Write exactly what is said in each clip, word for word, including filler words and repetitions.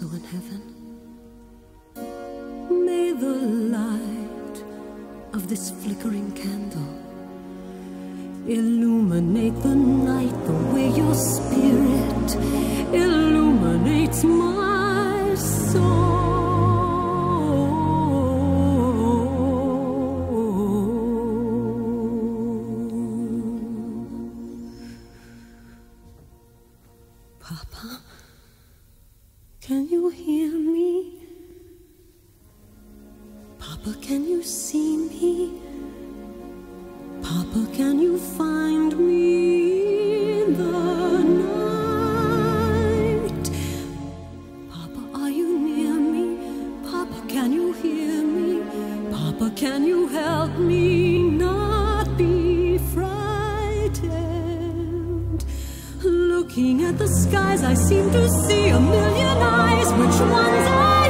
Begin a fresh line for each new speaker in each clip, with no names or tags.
also in heaven. May the light of this flickering candle illuminate the night the way your spirit illuminates my soul. Papa, can you hear me? Papa, can you see me? Papa, can you find me in the night? Papa, are you near me? Papa, can you hear me? Papa, can you help me not be frightened? Looking at the skies, I seem to see a million eyes. Which ones are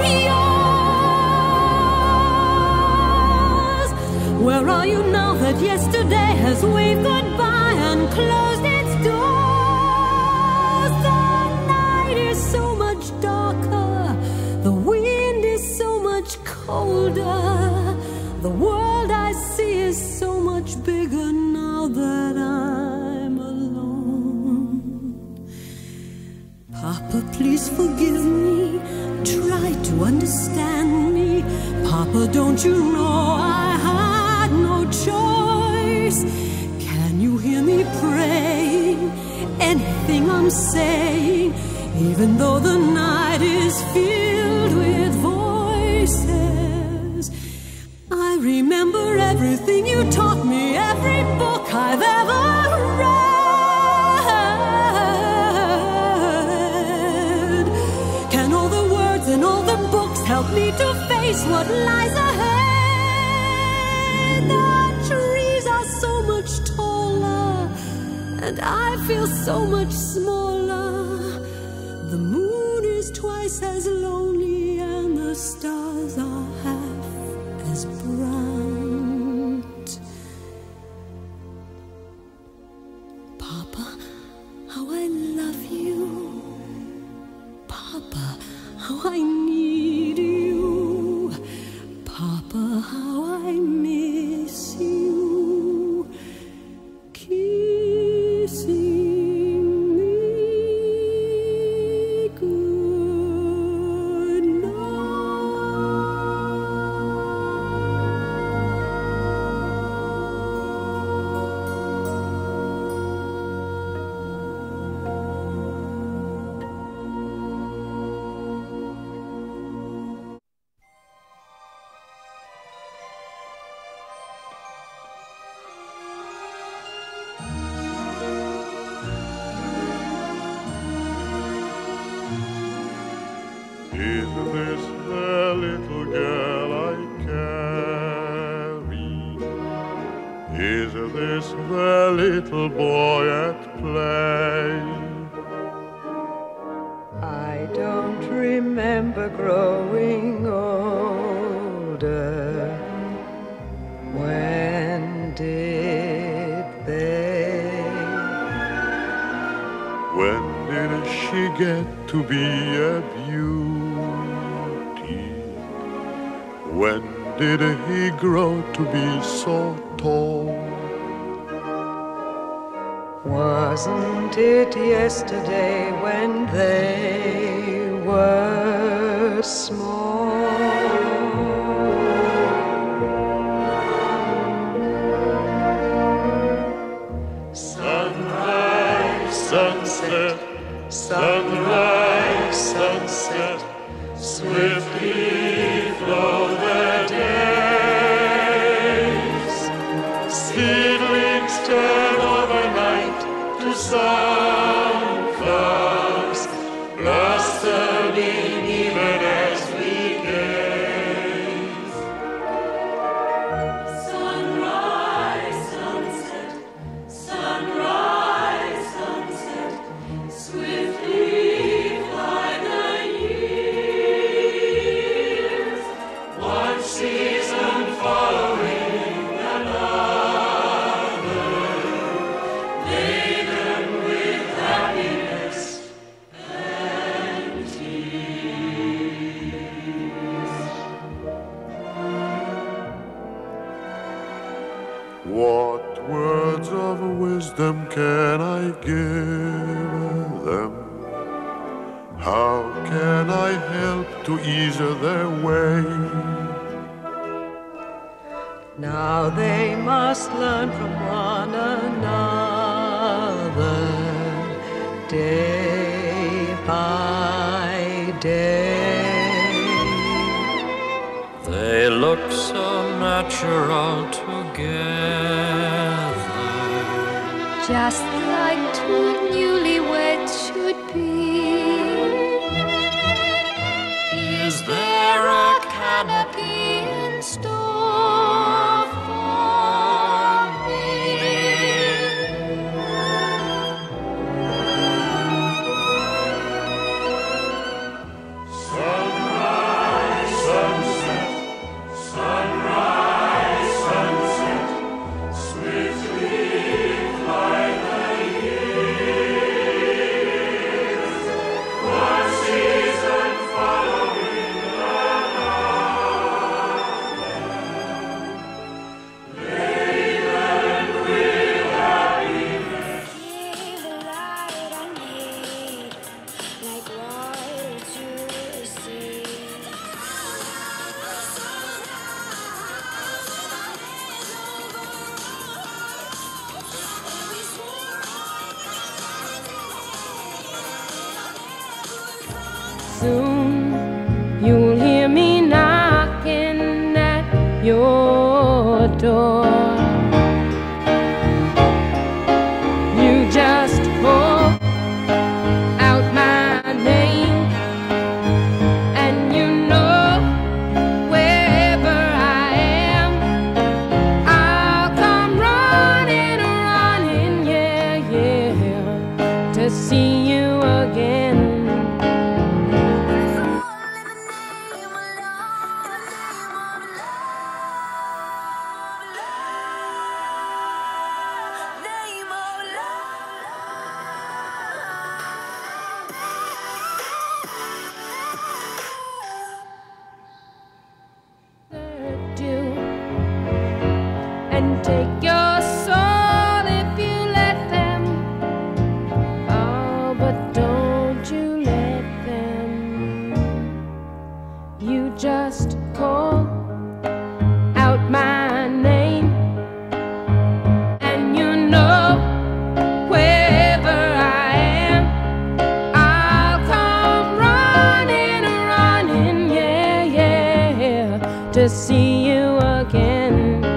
yours? Where are you now that yesterday has waved goodbye and closed its doors? The night is so much darker, the wind is so much colder, the world I see is so much bigger now that I'm alone. Papa, please forgive me, try to understand me. Papa, don't you know I had no choice? Can you hear me praying? Anything I'm saying, even though the night is filled with voices. I remember everything you taught me, every book I've ever read. Can all the words and all the books help me to face what lies ahead? The trees are so much taller, and I feel so much smaller. The moon is twice as lonely, and the stars are half as bright. Papa, how I love you. Papa, how I need you. Papa, how I miss you. Kissing me good
Is this the little girl I carry? Is this the little boy at play?
I don't remember growing older. When did they?
When did she get to be a beauty? When did he grow to be so tall?
Wasn't it yesterday when they were small?
Sunrise, sunset, sunrise, sunset, swiftly flow the days. Seedlings turn overnight to sunflowers, blossoming even as we gaze.
Sunrise, sunset, sunrise, sunset, swiftly fly the years. One season following another, laden with
I give them? How can I help to ease their way?
Now they must learn from one another, day by day.
They look so natural together,
just like two newlyweds should be.
Is there a canopy in store for me?
Sunrise, sunset, sunrise, sunset, swiftly fly the years. One season following another, laden with happiness.
Give the light I need, like water to the sea.
Soon you'll hear me knocking at your door. You just call out my name, and you know wherever I am, I'll come running, running, yeah, yeah, to see you again. Do and take your soul if you let them. Oh, but don't you let them. You just call out my name, and you know wherever I am, I'll come running, running, yeah, yeah, to see you again.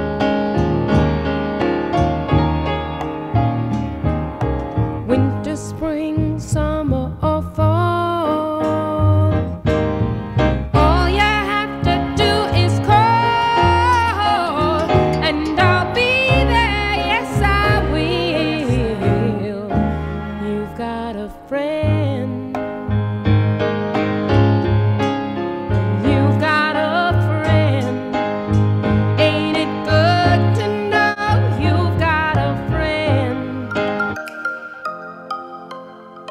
Winter, spring, summer, or fall, all you have to do is call, and I'll be there, yes I will. You've got a friend. You've got a friend. Ain't it good to know you've got a friend?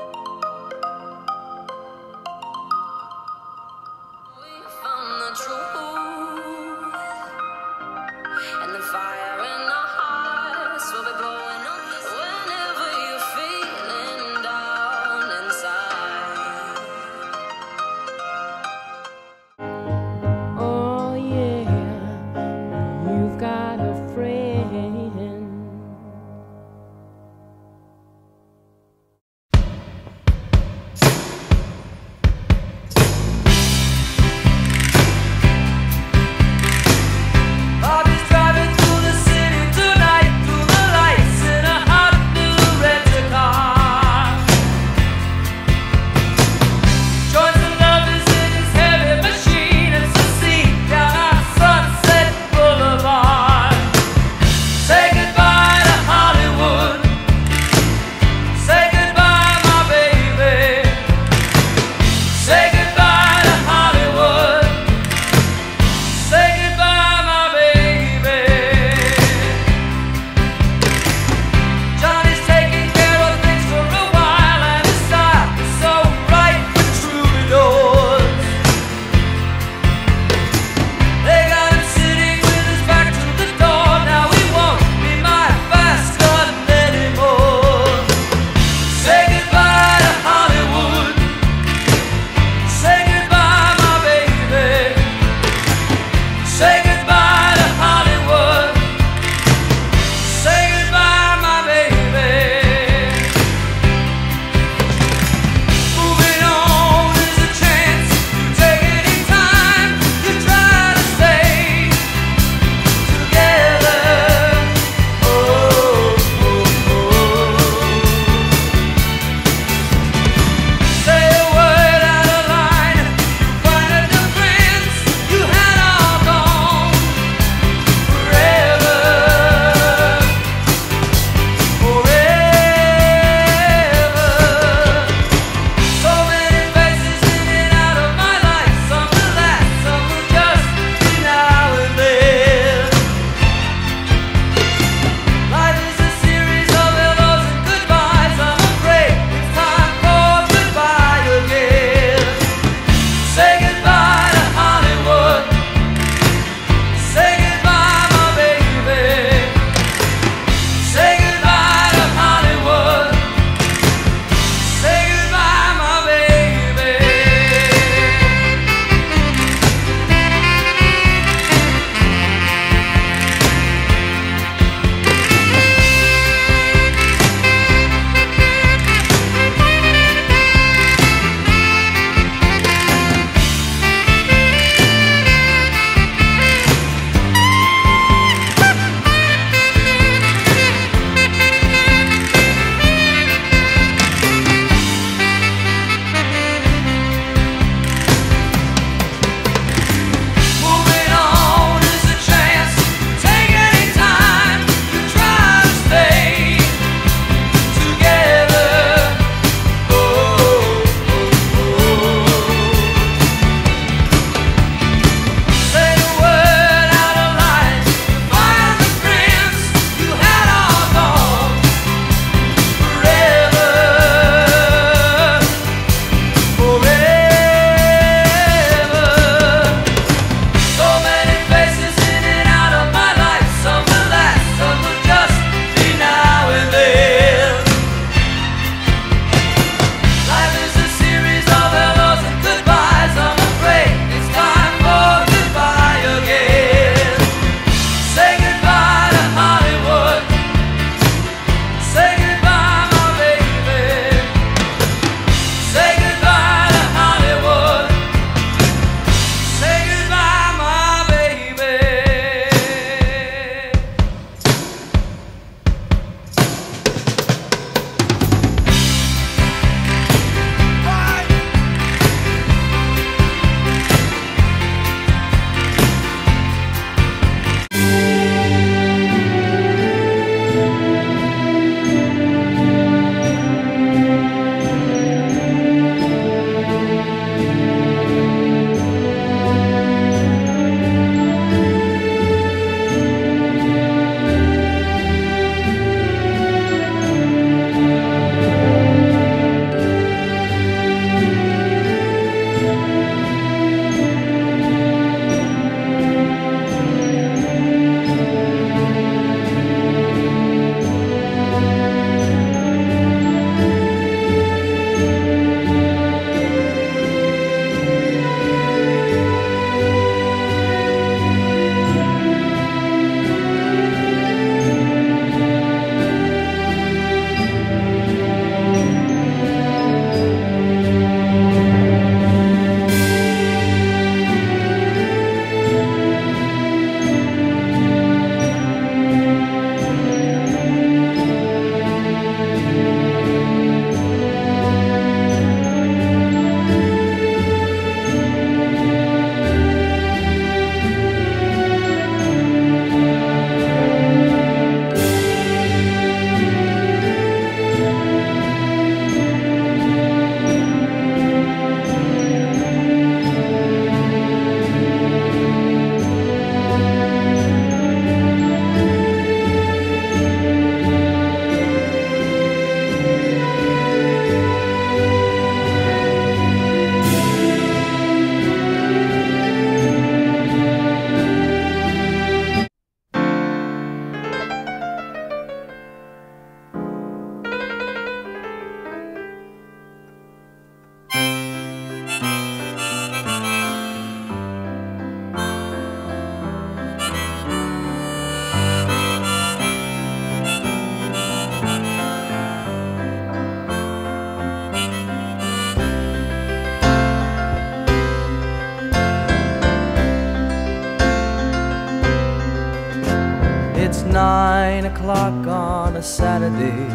o'clock on a Saturday.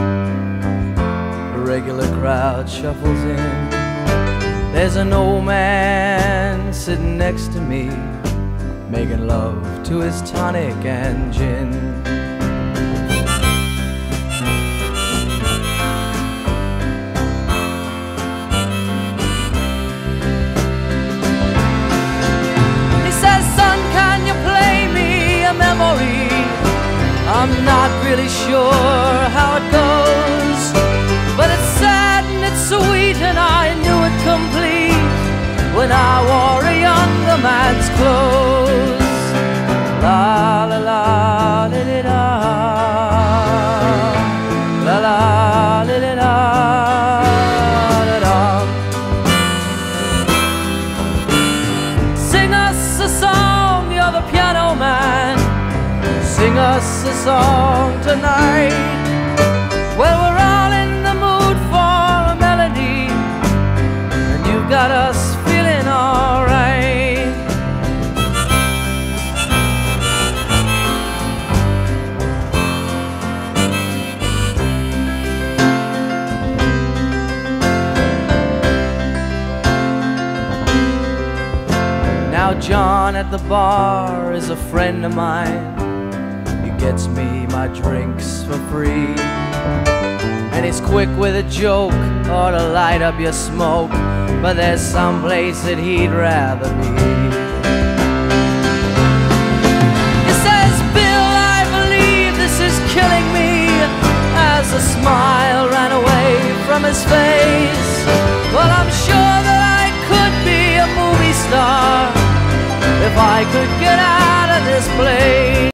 A regular crowd shuffles in. There's an old man sitting next to me, making love to his tonic and gin. He says, son, can you play me a memory? I'm not really sure how it goes, but it's sad and it's sweet, and I knew it complete when I wore a younger man's clothes. La la la li li la, la la li li la, la la. Sing us a song, you're the piano man. Sing us a song tonight. Well, we're all in the mood for a melody, and you've got us feeling alright. Now John at the bar is a friend of mine. He gets me my drinks for free, and he's quick with a joke or to light up your smoke, but there's some place that he'd rather be. He says, Bill, I believe this is killing me, as a smile ran away from his face. Well, I'm sure that I could be a movie star if I could get out of this place.